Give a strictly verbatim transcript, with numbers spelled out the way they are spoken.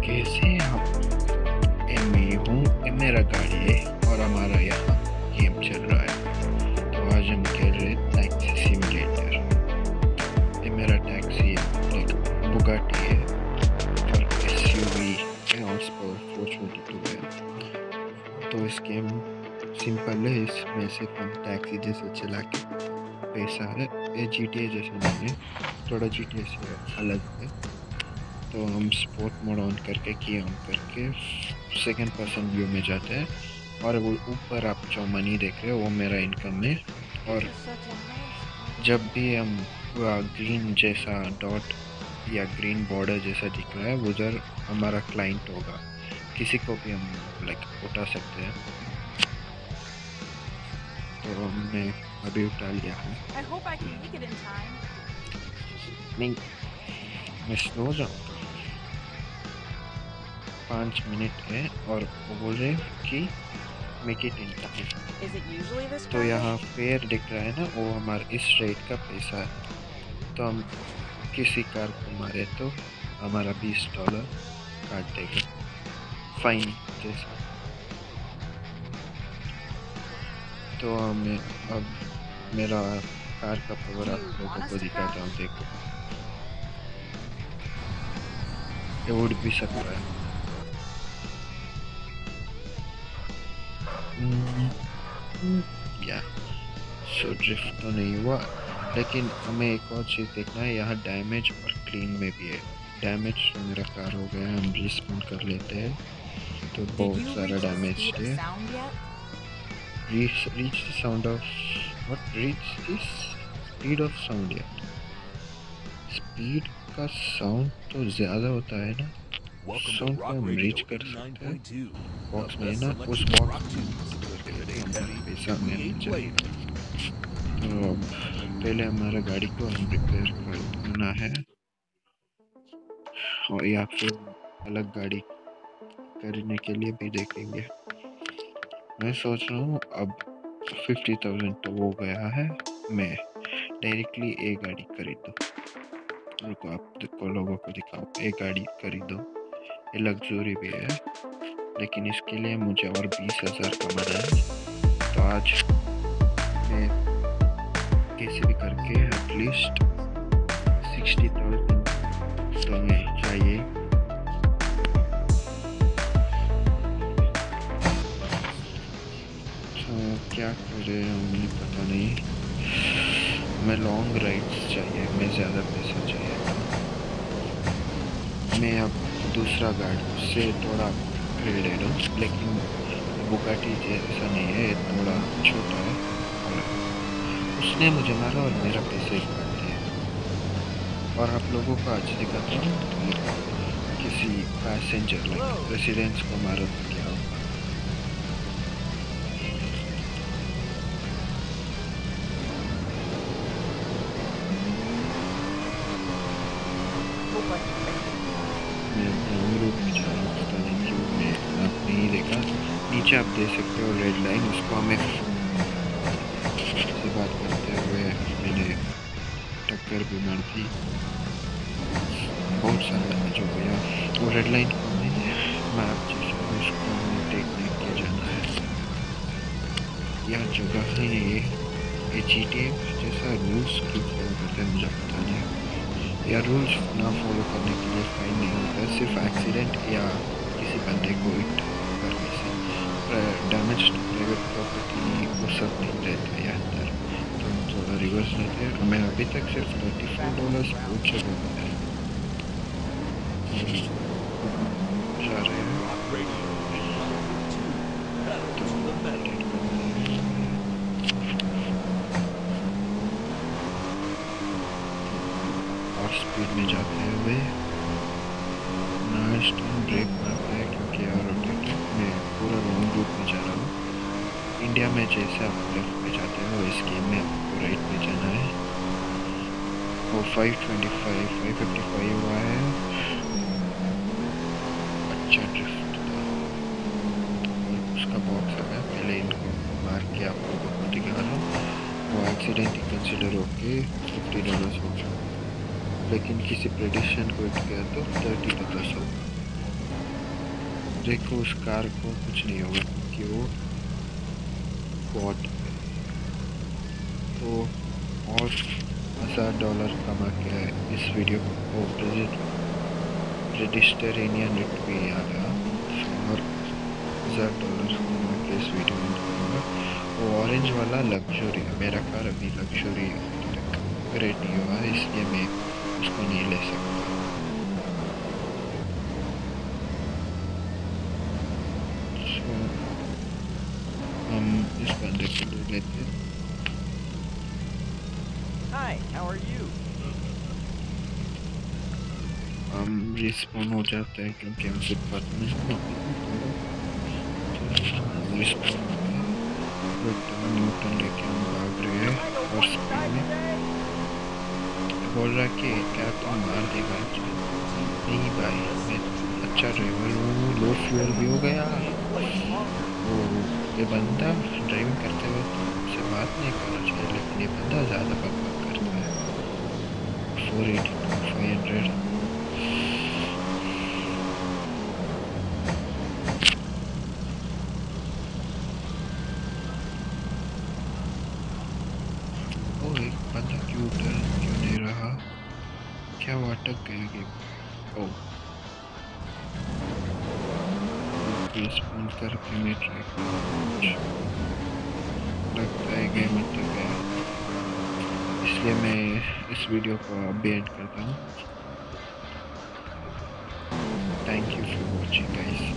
कैसे आप? ए, मैं हूँ, ए, मेरा गाड़ी है और हमारा यहाँ गेम चल रहा है। तो आज हम खेल रहे हैं टैक्सी सिमुलेटर। ये मेरा टैक्सी है, एक बुगाटी है और एसयूवी है और स्पोर्ट फोर ट्वेंटी टू है। तो इस गेम सिंपल है, इसमें सिर्फ हम टैक्सी जैसे चला के पैसा है। ये जी टी ए जैसे नहीं है, थोड़ा जी टी ए से अलग है। तो हम स्पोर्ट मोड ऑन करके की ऑन करके सेकंड पर्सन व्यू में जाते हैं और वो ऊपर आप जो मनी देख रहे हो वो मेरा इनकम है। और जब भी हम ग्रीन जैसा डॉट या ग्रीन बॉर्डर जैसा दिख रहा है उधर हमारा क्लाइंट होगा, किसी को भी हम लाइक उठा सकते हैं। तो हमने अभी उठा लिया है। नहीं, मैं स्लो जाऊँगा, पाँच मिनट है और वो बोल रहे कि मेक इट इन टाइम। तो यहाँ फेयर दिख रहा है ना, वो हमारा इस रेट का पैसा है। तो हम किसी कार को मारे तो हमारा बीस डॉलर काट देगा, फाइन जैसा। तो हमें अब मेरा कार का पावर आप लोगों को दिखाता हूँ, देखो ये उड़ भी सकता है। या सो ड्रिफ्ट तो नहीं हुआ, लेकिन हमें एक और चीज़ देखना है, यहाँ डैमेज और क्लीन में भी है। डैमेज तो मेरा कार हो गया है, हम रिस्पॉन कर लेते हैं। तो बहुत सारा डैमेज है। Reach reach the sound of what reach the speed of sound यार। स्पीड का साउंड तो ज़्यादा होता है ना, साउंड को हम रीच कर सकते हैं। बॉक्स में ना, उस बॉक्स में पैसा मिल जाएगा। तो पहले हमारा गाड़ी को हम रिपेयर करना है और या फिर अलग गाड़ी करने के लिए भी देखेंगे। मैं सोच रहा हूँ अब फिफ्टी थाउजेंड तो हो गया है, मैं डायरेक्टली एक गाड़ी खरीदूँ। रुको आपको लोगों को दिखाओ, एक गाड़ी खरीदो। ये लग्जरी भी है, लेकिन इसके लिए मुझे और बीस हज़ार कमाना है। तो आज मैं कैसे भी करके एटलीस्ट सिक्सटी थाउजेंड तो मैं चाहिए। तो क्या करें मुझे पता नहीं, मैं लॉन्ग राइड्स चाहिए, मैं ज़्यादा पैसा चाहिए। मैं अब दूसरा गाड़ी से थोड़ा अपग्रेडेड हूँ, लेकिन बुगाटी जैसा नहीं है, थोड़ा छोटा है। और उसने मुझे मारा और मेरा पैसे काट दिया। और आप लोगों को आज दिखाता हूँ, किसी पैसेंजर लाइक रेसिडेंट्स को मारो तो क्या होगा। मैं लॉन्ग रूट में जा रहा हूँ, पता नहीं क्यों मैं आप नहीं देखा। नीचे आप देख सकते हो रेड लाइन, उसको हमें से बात करते हुए मैंने टक्कर भी मार दी, बहुत सारा डैमेज हो गया। वो रेड लाइन को हमें मैप जैसा उसको हमें देखने के जाना है। यह जगह है ये ये जी टी ए जैसा रूल्स क्यों फॉलो करते हैं मुझे पता नहीं। या रूल्स ना फॉलो करने के लिए फाइन नहीं होता, सिर्फ एक्सीडेंट या किसी बंदे को हिट करने से डैमेज प्राइवेट प्रॉपर्टी वो सब नहीं रहता है अंदर। तो थोड़ा रिवर्स रहते हैं। हमें अभी तक सिर्फ थर्टी फोर डॉलर बहुत जगह मिला है। जा रहे हैं और स्पीड में जाते हुए नाइस टर्न ब्रेक मारते हैं, क्योंकि और मैं पूरा लॉन्ग रूट में जा रहा हूँ। इंडिया में जैसे आप लेफ्ट में जाते हो, इस गेम में आपको राइट में जाना है। वो five twenty five five fifty five हुआ है, अच्छा ड्रिफ्ट था। और उसका बॉक्स आ गया, पहले इनको मार के आप लोगों को दिखा रहा हूँ। वो एक्सीडेंट ही कंसिडर होके फिफ्टी डॉलर हो गया, लेकिन किसी प्रेडिक्शन को हिट किया तो थर्टी डॉलर होगा। देखो उस कार को कुछ नहीं होगा क्योंकि वो बॉट है। तो और हज़ार डॉलर कमा के इस वीडियो को रेडिस्टरेनियन रिट पे आ गया और हज़ार डॉलर कमा के इस वीडियो में दिखाऊंगा। वो ऑरेंज वाला लग्जरी है, मेरा कार अभी लग्जरी अपग्रेड नहीं हुआ है इसलिए मैं उसको नहीं ले सकता। So, हम इस बंदे को ले लेते हैं। Hi, how are you? हम रिस्पॉन हो जाते हैं क्योंकि हम फुटपाथ में रिस्पॉन हो गए। न्यूटन लेके हम भाग रहे हैं और स्पीड में बोल रहा कि क्या तुम मार देगा? नहीं भाई, मैं अच्छा ड्राइवर हूँ। लो फ्यूल भी हो गया। वो ये बंदा ड्राइविंग करते हुए से बात नहीं करना चाहिए, लेकिन ये बंदा ज़्यादा बकवास करता है। Four eighty two five hundred ओ एक बंदा क्यों डर क्यों नहीं रहा? क्या वो अटक गया गेम? ओ रिस्पॉन्ड करके मैं ट्राई करूँ। लगता है गेम अटक गया, इसलिए मैं इस वीडियो को अब एंड करता हूँ। Thank you for watching guys.